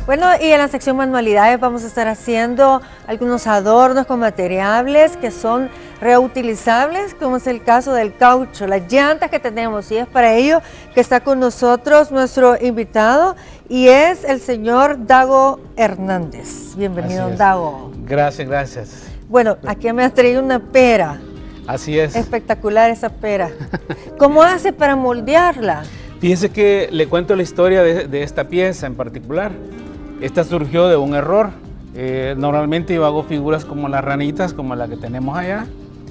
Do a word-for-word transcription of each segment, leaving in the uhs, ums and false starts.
Bueno, y en la sección manualidades vamos a estar haciendo algunos adornos con materiales que son reutilizables, como es el caso del caucho, las llantas que tenemos, y es para ello que está con nosotros nuestro invitado, y es el señor Dago Hernández. Bienvenido, Dago. Gracias, gracias. Bueno, aquí me has traído una pera. Así es. Espectacular esa pera. ¿Cómo hace para moldearla? Fíjese que le cuento la historia de, de esta pieza en particular. Esta surgió de un error. Eh, normalmente yo hago figuras como las ranitas, como la que tenemos allá.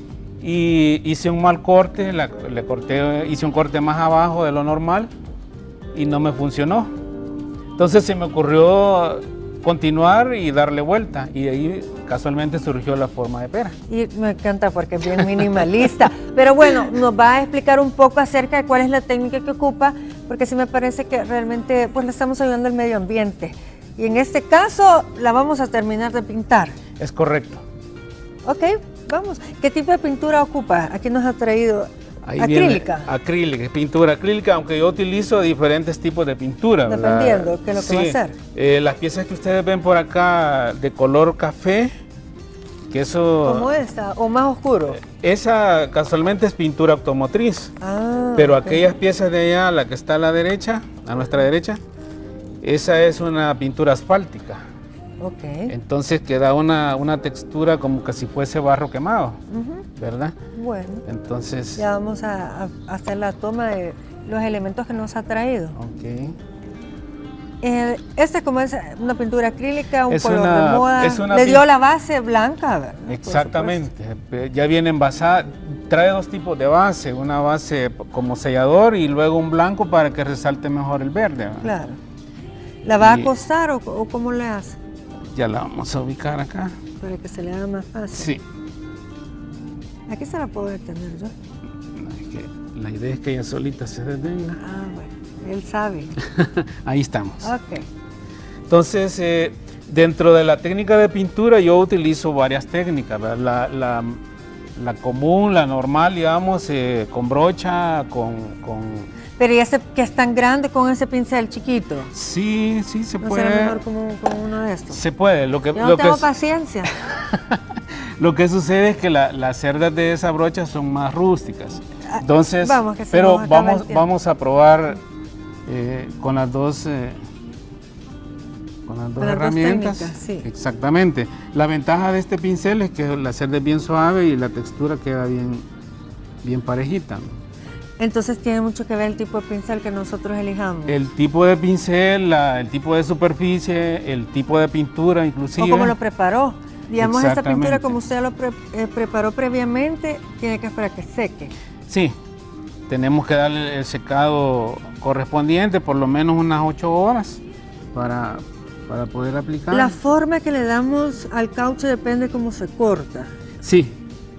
Y hice un mal corte, la, le corté, hice un corte más abajo de lo normal y no me funcionó. Entonces se me ocurrió continuar y darle vuelta, y de ahí casualmente surgió la forma de pera. Y me encanta porque es bien minimalista. Pero bueno, nos va a explicar un poco acerca de cuál es la técnica que ocupa, porque sí me parece que realmente pues le estamos ayudando al medio ambiente. Y en este caso la vamos a terminar de pintar. Es correcto. Ok, vamos. ¿Qué tipo de pintura ocupa? Aquí nos ha traído Ahí acrílica. Viene, acrílica, pintura acrílica, aunque yo utilizo diferentes tipos de pintura. Dependiendo qué es lo que sí, va a hacer. Eh, las piezas que ustedes ven por acá de color café, que eso... ¿Cómo esta? ¿O más oscuro? Esa casualmente es pintura automotriz. Ah, pero okay. Aquellas piezas de allá, la que está a la derecha, a nuestra derecha, esa es una pintura asfáltica. Okay. Entonces queda una, una textura como que si fuese barro quemado, uh-huh. ¿verdad? Bueno, entonces ya vamos a, a hacer la toma de los elementos que nos ha traído. Okay. Eh, esta como es una pintura acrílica, un es color una, de moda, es una le dio la base blanca, ¿verdad? Exactamente, ya viene envasada, trae dos tipos de base, una base como sellador y luego un blanco para que resalte mejor el verde, ¿verdad? Claro. ¿La va y, a acostar o, o cómo le hace? Ya la vamos a ubicar acá. Para que se le haga más fácil. Sí. Aquí se la puedo detener yo. No, es que la idea es que ella solita se detenga. Ah, bueno, él sabe. Ahí estamos. Ok. Entonces, eh, dentro de la técnica de pintura yo utilizo varias técnicas, la, la, la común, la normal, digamos, eh, con brocha, con... con Pero ¿y ese que es tan grande con ese pincel chiquito? Sí, sí, se ¿No puede. será mejor como, como uno de estos? Se puede. Lo que, Yo no lo tengo que paciencia. Lo que sucede es que la, las cerdas de esa brocha son más rústicas. Entonces, vamos, que se pero nos acaba el vamos, tiempo. vamos a probar eh, con las dos, eh, con las dos Con las dos herramientas. técnicas, sí. Exactamente. La ventaja de este pincel es que la cerda es bien suave y la textura queda bien, bien parejita. Entonces tiene mucho que ver el tipo de pincel que nosotros elijamos. El tipo de pincel, la, el tipo de superficie, el tipo de pintura inclusive. O cómo lo preparó. Digamos, esta pintura como usted lo pre eh, preparó previamente, tiene que esperar que seque. Sí, tenemos que darle el secado correspondiente, por lo menos unas ocho horas para, para poder aplicar. La forma que le damos al caucho depende cómo se corta. Sí.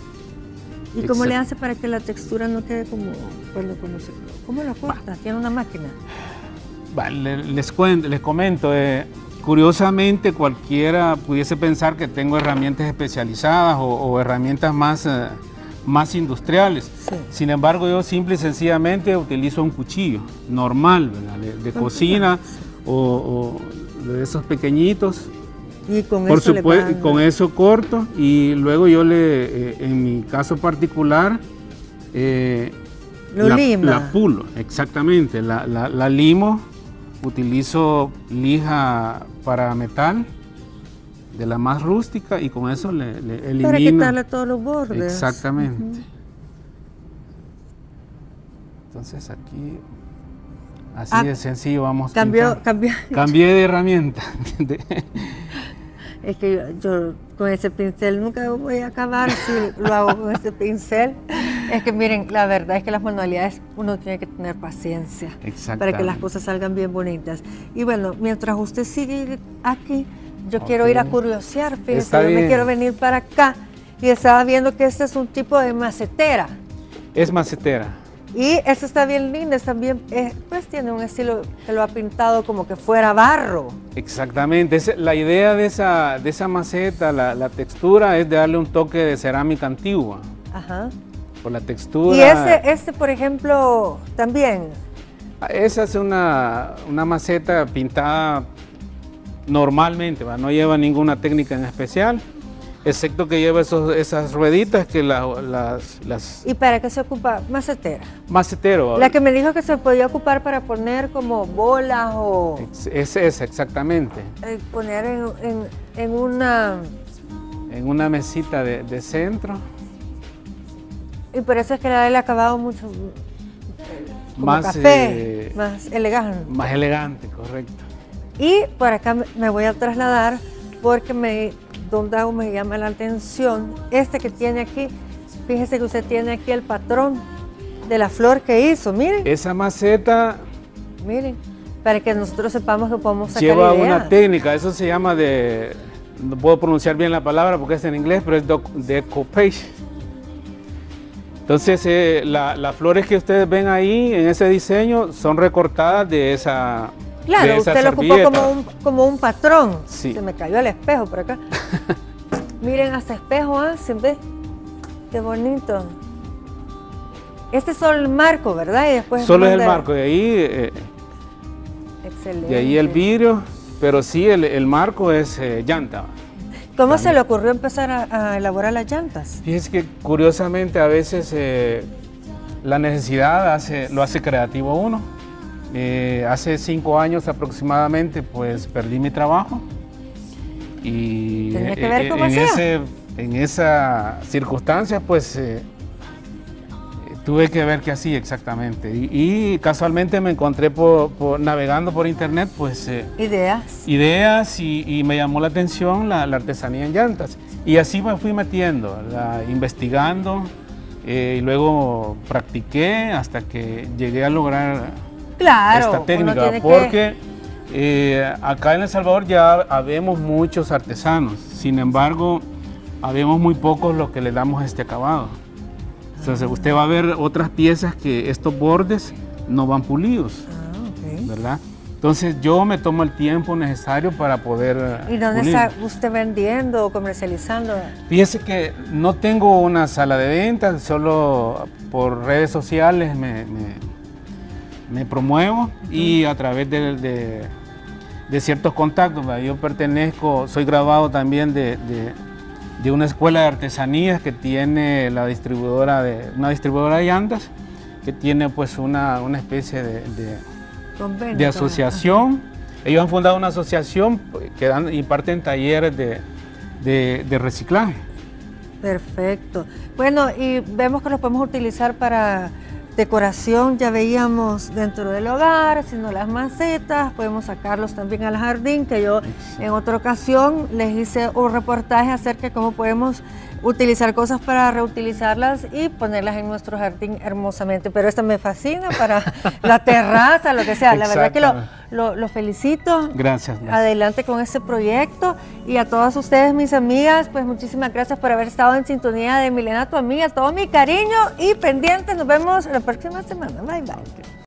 ¿Y cómo le hace para que la textura no quede como, bueno, como se, ¿cómo la corta? ¿Tiene una máquina? Vale, les, cuento, les comento, eh, curiosamente cualquiera pudiese pensar que tengo herramientas especializadas o, o herramientas más, eh, más industriales. Sí. Sin embargo, yo simple y sencillamente utilizo un cuchillo normal, ¿verdad? de, de cocina sí. o, o de esos pequeñitos. Y con Por eso supuesto, le con eso corto y luego yo le, eh, en mi caso particular, eh, Lo la, lima. la pulo, exactamente, la, la, la limo, utilizo lija para metal, de la más rústica y con eso le, le elimino. Para quitarle todos los bordes. Exactamente. Uh-huh. Entonces aquí... Así ah, de sencillo vamos cambió, cambió. Cambié de herramienta. Es que yo, yo con ese pincel nunca voy a acabar si lo hago con ese pincel. Es que miren, la verdad es que las manualidades uno tiene que tener paciencia para que las cosas salgan bien bonitas. Y bueno, mientras usted sigue aquí, yo okay. quiero ir a curiosear, fíjese, yo me quiero venir para acá y estaba viendo que este es un tipo de macetera. Es macetera. Y esta está bien linda, también eh, pues tiene un estilo que lo ha pintado como que fuera barro. Exactamente, la idea de esa, de esa maceta, la, la textura es de darle un toque de cerámica antigua. Ajá. Por la textura. Y este, este por ejemplo, también. Esa es una, una maceta pintada normalmente, ¿va? No lleva ninguna técnica en especial, excepto que lleva esos, esas rueditas que la, las, las... ¿Y para qué se ocupa? Macetera. Macetero. La que me dijo que se podía ocupar para poner como bolas o... Es esa, exactamente. Eh, poner en, en, en una... En una mesita de, de centro. Y por eso es que le da el acabado mucho... Como más café, eh, más elegante. Más elegante, correcto. Y por acá me voy a trasladar porque me, don Dago, me llama la atención este que tiene aquí. Fíjese que usted tiene aquí el patrón de la flor que hizo, miren. Esa maceta, miren, para que nosotros sepamos que podemos sacar lleva ideas. una técnica, eso se llama de, no puedo pronunciar bien la palabra porque es en inglés, pero es decoupage. Entonces, eh, la, las flores que ustedes ven ahí en ese diseño son recortadas de esa Claro, de esa usted lo ocupó como un, como un patrón. Sí. Se me cayó el espejo por acá. Miren, hasta espejo hacen, ¿ves? Qué bonito. Este es solo el marco, ¿verdad? Y después solo es el marco, de ahí, eh, excelente. De ahí el vidrio, pero sí, el, el marco es eh, llanta. ¿Cómo También. se le ocurrió empezar a, a elaborar las llantas? Fíjese que curiosamente a veces eh, la necesidad hace, lo hace creativo a uno. Eh, hace cinco años aproximadamente pues perdí mi trabajo y ¿Tenía que ver cómo en, hacía? ese, en esa circunstancia pues eh, tuve que ver qué hacía exactamente y, y casualmente me encontré por, por, navegando por internet pues eh, ideas ideas y, y me llamó la atención la, la artesanía en llantas y así me fui metiendo, la, investigando eh, y luego practiqué hasta que llegué a lograr Claro, esta técnica, porque que... eh, acá en El Salvador ya habemos muchos artesanos, sin embargo, habemos muy pocos los que le damos este acabado. Entonces, ah. usted va a ver otras piezas que estos bordes no van pulidos, ah, okay. ¿verdad? Entonces, yo me tomo el tiempo necesario para poder ¿Y dónde pulir. Está usted vendiendo o comercializando? Fíjese que no tengo una sala de ventas, solo por redes sociales me... me me promuevo uh-huh. y a través de, de, de ciertos contactos, ¿verdad? Yo pertenezco, soy graduado también de, de, de una escuela de artesanías que tiene la distribuidora de, una distribuidora de llantas, que tiene pues una, una especie de, de, de asociación. Uh-huh. Ellos han fundado una asociación que dan, imparten talleres de, de, de reciclaje. Perfecto. Bueno, y vemos que los podemos utilizar para decoración, ya veíamos dentro del hogar, sino las macetas, podemos sacarlos también al jardín, que yo en otra ocasión les hice un reportaje acerca de cómo podemos utilizar cosas para reutilizarlas y ponerlas en nuestro jardín hermosamente. Pero esta me fascina para la terraza, lo que sea. La verdad que lo, lo, lo felicito. Gracias, gracias. Adelante con este proyecto. Y a todas ustedes, mis amigas, pues muchísimas gracias por haber estado en sintonía de Milena, tu amiga. Todo mi cariño y pendientes. Nos vemos la próxima semana. Bye, bye.